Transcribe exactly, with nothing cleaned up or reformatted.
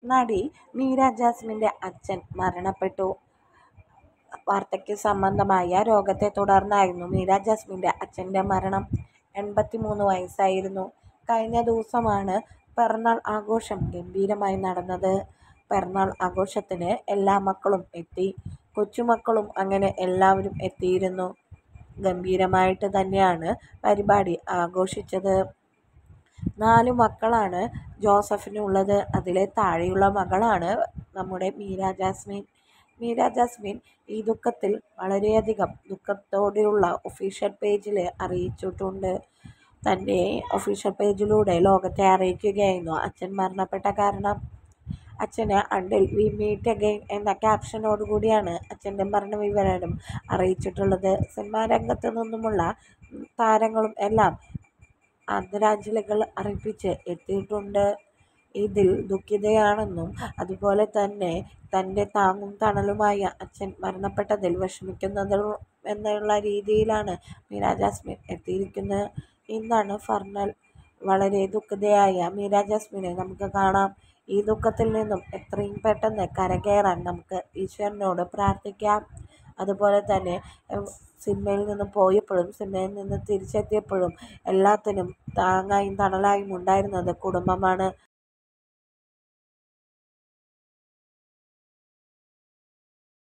നടി മീര ജാസ്മിൻ്റെ അച്ഛൻ മരണപ്പെട്ടു. വാർദ്ധക്യ സംബന്ധമായ രോഗത്തെ തുടർന്നായിരുന്നു മീര ജാസ്മിൻ്റെ അച്ഛൻ്റെ മരണം. എൺപത്തിമൂന്ന് വയസ്സായിരുന്നു. കഴിഞ്ഞ ദിവസമാണ് പിറന്നാൾ ആഘോഷം ഗംഭീരമായി നടന്നത്. പിറന്നാൾ ആഘോഷത്തിന് എല്ലാ മക്കളും എത്തി. കൊച്ചുമക്കളും അങ്ങനെ എല്ലാവരും എത്തിയിരുന്നു. ഗംഭീരമായിട്ട് തന്നെയാണ് പരിപാടി ആഘോഷിച്ചത്. നാലു മക്കളാണ് ജോസഫിനുള്ളത്. അതിലെ താഴെയുള്ള മകളാണ് നമ്മുടെ മീര ജാസ്മിൻ. മീര ജാസ്മിൻ ഈ ദുഃഖത്തിൽ വളരെയധികം ദുഃഖത്തോടെയുള്ള ഒഫീഷ്യൽ പേജിൽ അറിയിച്ചിട്ടുണ്ട്. തൻ്റെ ഒഫീഷ്യൽ പേജിലൂടെ ലോകത്തെ അറിയിക്കുകയായിരുന്നു അച്ഛൻ മരണപ്പെട്ട കാരണം. അച്ഛന് അണ്ടിൽ വി മീറ്റ് അഗെയിൻ എന്ന ക്യാപ്ഷനോടുകൂടിയാണ് അച്ഛൻ്റെ മരണവിവരം അറിയിച്ചിട്ടുള്ളത്. സിനിമാ രംഗത്ത് നിന്നുമുള്ള താരങ്ങളും എല്ലാം ആദരാഞ്ജലികൾ അർപ്പിച്ച് എത്തിയിട്ടുണ്ട്. ഇതിൽ ദുഃഖിതയാണെന്നും അതുപോലെ തന്നെ തൻ്റെ താങ്ങും തണലുമായ അച്ഛൻ മരണപ്പെട്ടതിൽ വിഷമിക്കുന്നത് എന്നുള്ള രീതിയിലാണ് മീര ജാസ്മിൻ എത്തിയിരിക്കുന്നത്. ഇന്നാണ് ഫർണൽ. വളരെ ദുഃഖിതയായ മീര ജാസ്മിനെ നമുക്ക് കാണാം. ഈ ദുഃഖത്തിൽ നിന്നും എത്രയും പെട്ടെന്ന് കരകയറാൻ നമുക്ക് ഈശ്വരനോട് പ്രാർത്ഥിക്കാം. അതുപോലെ തന്നെ സിനിമയിൽ നിന്ന് പോയപ്പോഴും സിനിമയിൽ നിന്ന് തിരിച്ചെത്തിയപ്പോഴും എല്ലാത്തിനും താങ്ങായും തണലായും ഉണ്ടായിരുന്നത് കുടുംബമാണ്.